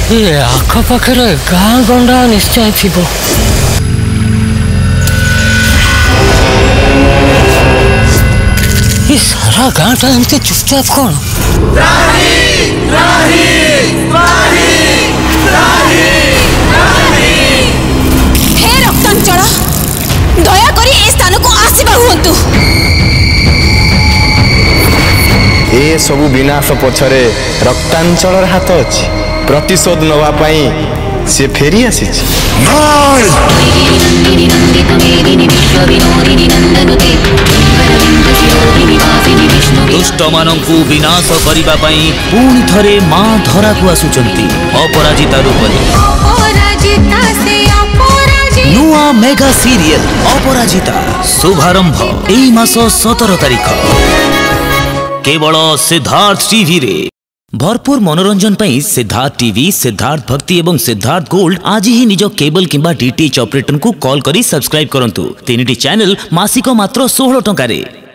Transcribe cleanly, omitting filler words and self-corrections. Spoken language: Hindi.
ये आखपाखे गाँ गंडा निश्चय थी। ये सारा गाँटा एमती चुपचाप कौन? हे रक्तांचल दया करी ए स्थान को आसीबा हुंतु। ए सबु विनाश पछरे रक्तांचलर हाथ अछि। प्रतिशोध नवा पाई से फेरी आसी। दुष्ट मानंकु विनाश करिबा पई पुणी थरे मां धरा को आसुचंती अपराजिता रूपरे। नुआ मेगा सीरियल अपराजिता शुभारंभ एई मास 17 तारिख केवल सिद्धार्थ टीवी रे। भरपूर मनोरंजन पई सिद्धार्थ टीवी, सिद्धार्थ भक्ति एवं सिद्धार्थ गोल्ड आज ही निज केबल किंबा डीटीएच ऑपरेटर को कॉल करी सब्सक्राइब करंतु। 3टी चैनल मासिक मात्र 16 टंका रे।